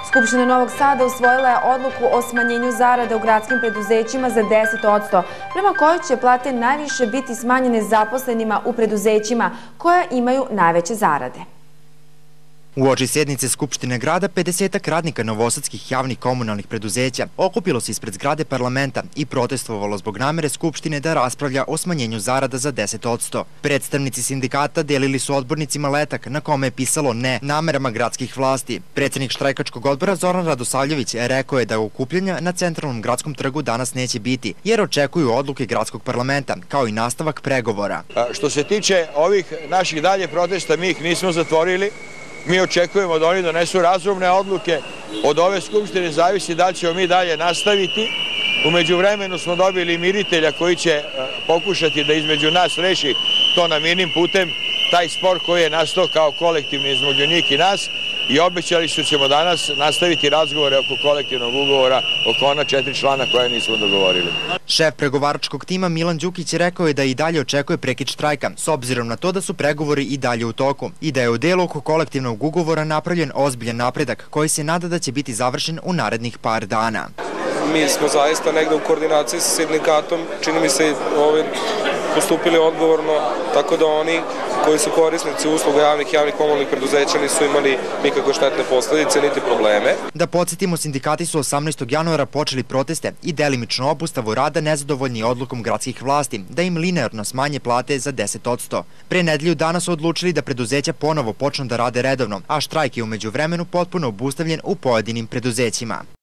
Skupština Novog Sada usvojila je odluku o smanjenju zarada u gradskim preduzećima za 10%, prema kojoj će plate najviše biti smanjene zaposlenima u preduzećima koja imaju najveće zarade. Uoči sednice Skupštine grada, 50-ak radnika novosadskih javnih komunalnih preduzeća okupilo se ispred zgrade parlamenta i protestovalo zbog namere Skupštine da raspravlja o smanjenju zarada za 10%. Predstavnici sindikata delili su odbornicima letak na kome je pisalo ne namerama gradskih vlasti. Predsednik štrajkačkog odbora Zoran Radosavljević rekao je da okupljanja na centralnom gradskom trgu danas neće biti, jer očekuju odluke gradskog parlamenta, kao i nastavak pregovora. Što se tiče ovih naših dalje protesta, mi ih nismo zatvorili. Mi očekujemo da oni donesu razumne odluke. Od ove Skupštine zavisi da li ćemo mi dalje nastaviti. U međuvremenu smo dobili miritelja koji će pokušati da između nas reši to na mirnim putem, taj spor koji je nastao kao kolektivni između njih i nas, i obećali su ćemo danas nastaviti razgovore oko kolektivnog ugovora oko ona 4 člana koje nismo dogovorili. Šef pregovaračkog tima Milan Đukić rekao je da i dalje očekuje prekid štrajka, s obzirom na to da su pregovori i dalje u toku i da je u delu oko kolektivnog ugovora napravljen ozbiljan napredak koji se nada da će biti završen u narednih par dana. Mi smo zaista negde u koordinaciji sa sindikatom, čini mi se postupili odgovorno, tako da oni koji su korisnici usluga javnih komunalnih preduzeća nisu imali nikakve štetne posledice niti probleme. Da podsjetimo, sindikati su 18. januara počeli proteste i delimičnu obustavu rada nezadovoljni odlukom gradskih vlasti da im linearno smanje plate za 10%. Pre nedelju dana su odlučili da preduzeća ponovo počnu da rade redovno, a štrajk je u međuvremenu potpuno obustavljen u pojedinim preduzećima.